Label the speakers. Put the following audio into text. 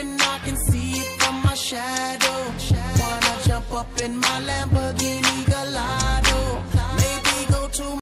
Speaker 1: moving, I can see it from my shadow. Wanna jump up in my Lamborghini